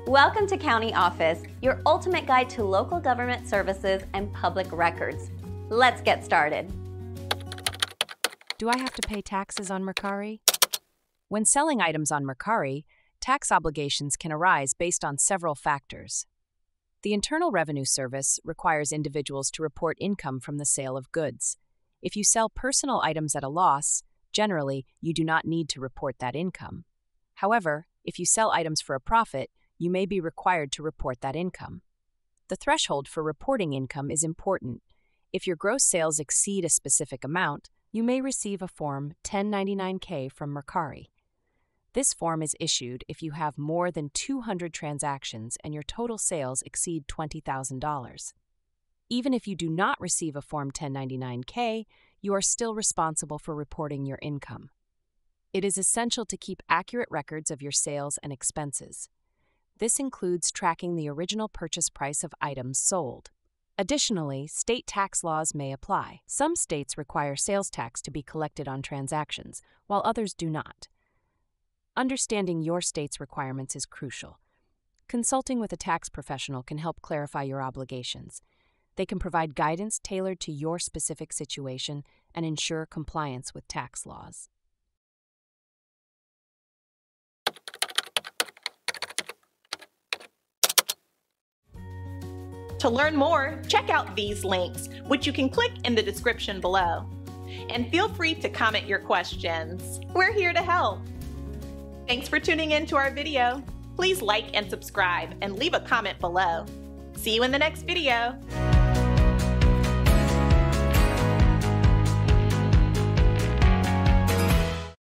Welcome to County Office, your ultimate guide to local government services and public records. Let's get started. Do I have to pay taxes on Mercari? When selling items on Mercari, tax obligations can arise based on several factors. The Internal Revenue Service requires individuals to report income from the sale of goods. If you sell personal items at a loss, generally, you do not need to report that income. However, if you sell items for a profit, you may be required to report that income. The threshold for reporting income is important. If your gross sales exceed a specific amount, you may receive a Form 1099-K from Mercari. This form is issued if you have more than 200 transactions and your total sales exceed $20,000. Even if you do not receive a Form 1099-K, you are still responsible for reporting your income. It is essential to keep accurate records of your sales and expenses. This includes tracking the original purchase price of items sold. Additionally, state tax laws may apply. Some states require sales tax to be collected on transactions, while others do not. Understanding your state's requirements is crucial. Consulting with a tax professional can help clarify your obligations. They can provide guidance tailored to your specific situation and ensure compliance with tax laws. To learn more, check out these links, which you can click in the description below. And feel free to comment your questions. We're here to help. Thanks for tuning in to our video. Please like and subscribe and leave a comment below. See you in the next video.